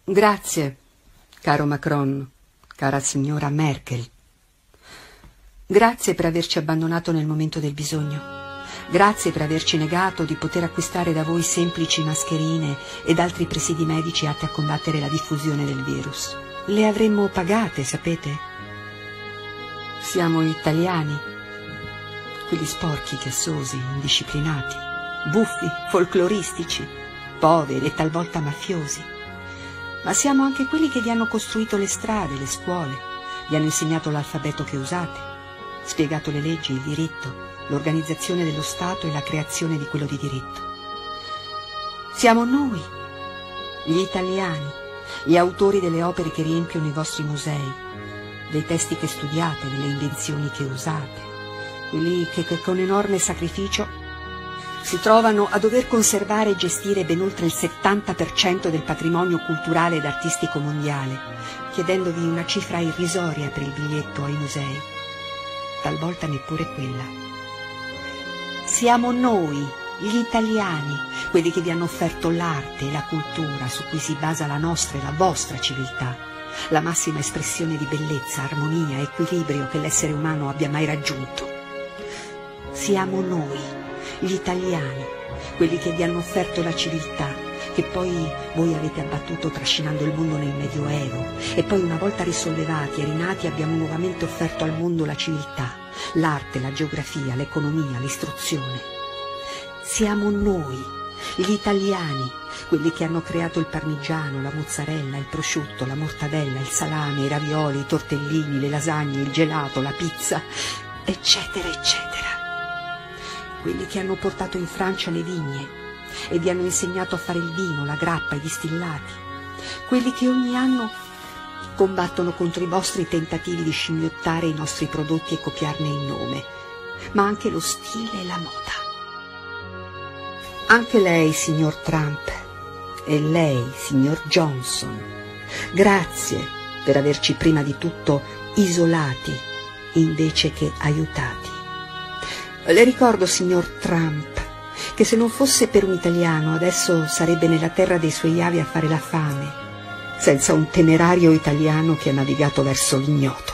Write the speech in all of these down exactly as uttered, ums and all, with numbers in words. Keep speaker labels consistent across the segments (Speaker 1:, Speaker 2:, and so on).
Speaker 1: Grazie, caro Macron, cara signora Merkel. Grazie per averci abbandonato nel momento del bisogno. Grazie per averci negato di poter acquistare da voi semplici mascherine ed altri presidi medici atti a combattere la diffusione del virus. Le avremmo pagate, sapete? Siamo italiani, quelli sporchi, chiassosi, indisciplinati, buffi, folcloristici, poveri e talvolta mafiosi. Ma siamo anche quelli che vi hanno costruito le strade, le scuole, vi hanno insegnato l'alfabeto che usate, spiegato le leggi, il diritto, l'organizzazione dello Stato e la creazione di quello di diritto. Siamo noi, gli italiani, gli autori delle opere che riempiono i vostri musei, dei testi che studiate, delle invenzioni che usate, quelli che, che con enorme sacrificio si trovano a dover conservare e gestire ben oltre il settanta per cento del patrimonio culturale ed artistico mondiale, chiedendovi una cifra irrisoria per il biglietto ai musei, talvolta neppure quella. Siamo noi, gli italiani, quelli che vi hanno offerto l'arte e la cultura su cui si basa la nostra e la vostra civiltà, la massima espressione di bellezza, armonia, equilibrio che l'essere umano abbia mai raggiunto. Siamo noi, gli italiani, quelli che vi hanno offerto la civiltà, che poi voi avete abbattuto trascinando il mondo nel Medioevo, e poi una volta risollevati e rinati abbiamo nuovamente offerto al mondo la civiltà, l'arte, la geografia, l'economia, l'istruzione. Siamo noi, gli italiani, quelli che hanno creato il parmigiano, la mozzarella, il prosciutto, la mortadella, il salame, i ravioli, i tortellini, le lasagne, il gelato, la pizza, eccetera, eccetera. Quelli che hanno portato in Francia le vigne e vi hanno insegnato a fare il vino, la grappa, i distillati. Quelli che ogni anno combattono contro i vostri tentativi di scimmiottare i nostri prodotti e copiarne il nome, ma anche lo stile e la moda. Anche lei, signor Trump, e lei, signor Johnson, grazie per averci prima di tutto isolati invece che aiutati. Le ricordo, signor Trump, che se non fosse per un italiano adesso sarebbe nella terra dei suoi avi a fare la fame, senza un temerario italiano che ha navigato verso l'ignoto.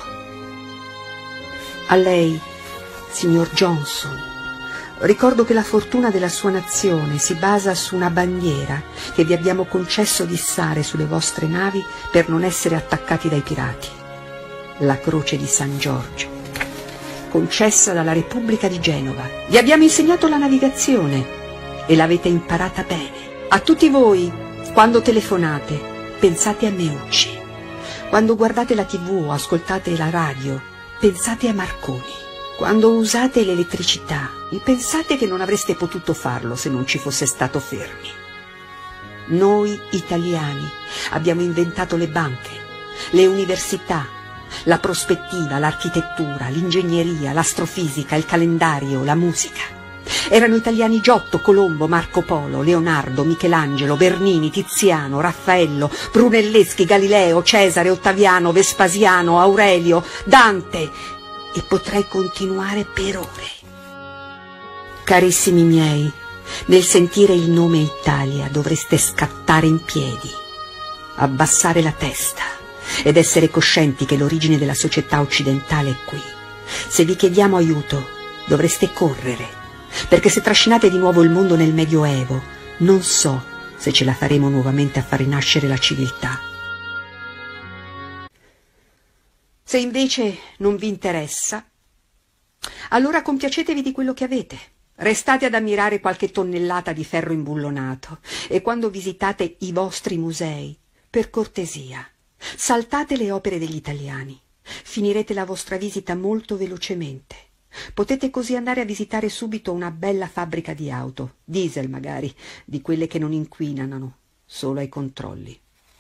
Speaker 1: A lei, signor Johnson, ricordo che la fortuna della sua nazione si basa su una bandiera che vi abbiamo concesso di issare sulle vostre navi per non essere attaccati dai pirati, la croce di San Giorgio, concessa dalla Repubblica di Genova. Vi abbiamo insegnato la navigazione e l'avete imparata bene. A tutti voi, quando telefonate, pensate a Meucci. Quando guardate la tivù o ascoltate la radio, pensate a Marconi. Quando usate l'elettricità, pensate che non avreste potuto farlo se non ci fosse stato Fermi. Noi italiani abbiamo inventato le banche, le università, la prospettiva, l'architettura, l'ingegneria, l'astrofisica, il calendario, la musica. Erano italiani Giotto, Colombo, Marco Polo, Leonardo, Michelangelo, Bernini, Tiziano, Raffaello, Brunelleschi, Galileo, Cesare, Ottaviano, Vespasiano, Aurelio, Dante, e potrei continuare per ore. Carissimi miei, nel sentire il nome Italia dovreste scattare in piedi, abbassare la testa ed essere coscienti che l'origine della società occidentale è qui. Se vi chiediamo aiuto, dovreste correre, perché se trascinate di nuovo il mondo nel Medioevo, non so se ce la faremo nuovamente a far rinascere la civiltà. Se invece non vi interessa, allora compiacetevi di quello che avete. Restate ad ammirare qualche tonnellata di ferro imbullonato e quando visitate i vostri musei, per cortesia, saltate le opere degli italiani. Finirete la vostra visita molto velocemente. Potete così andare a visitare subito una bella fabbrica di auto, diesel magari, di quelle che non inquinano, solo ai controlli.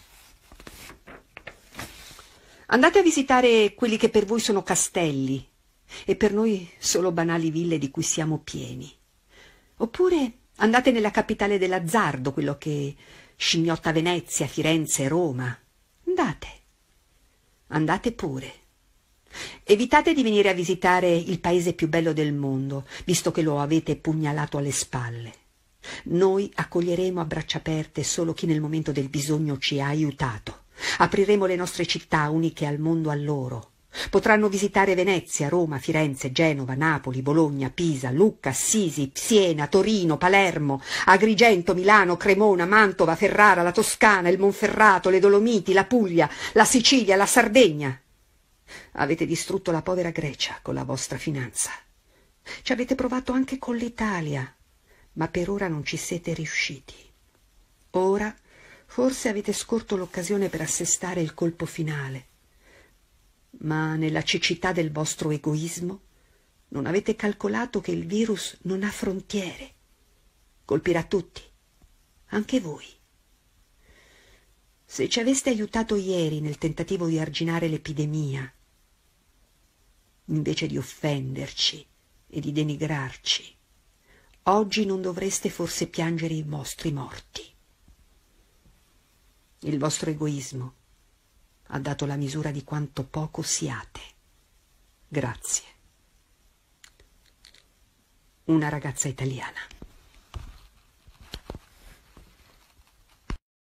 Speaker 1: Andate a visitare quelli che per voi sono castelli e per noi solo banali ville di cui siamo pieni. Oppure andate nella capitale dell'azzardo, quello che scimmiotta Venezia, Firenze, Roma. Andate, andate pure. Evitate di venire a visitare il paese più bello del mondo, visto che lo avete pugnalato alle spalle. Noi accoglieremo a braccia aperte solo chi nel momento del bisogno ci ha aiutato. Apriremo le nostre città uniche al mondo a loro. Potranno visitare Venezia, Roma, Firenze, Genova, Napoli, Bologna, Pisa, Lucca, Assisi, Siena, Torino, Palermo, Agrigento, Milano, Cremona, Mantova, Ferrara, la Toscana, il Monferrato, le Dolomiti, la Puglia, la Sicilia, la Sardegna. Avete distrutto la povera Grecia con la vostra finanza. Ci avete provato anche con l'Italia, ma per ora non ci siete riusciti. Ora forse avete scorto l'occasione per assestare il colpo finale, ma nella cecità del vostro egoismo non avete calcolato che il virus non ha frontiere. Colpirà tutti, anche voi. Se ci aveste aiutato ieri nel tentativo di arginare l'epidemia, invece di offenderci e di denigrarci, oggi non dovreste forse piangere i vostri morti. Il vostro egoismo ha dato la misura di quanto poco siate. Grazie. Una ragazza italiana.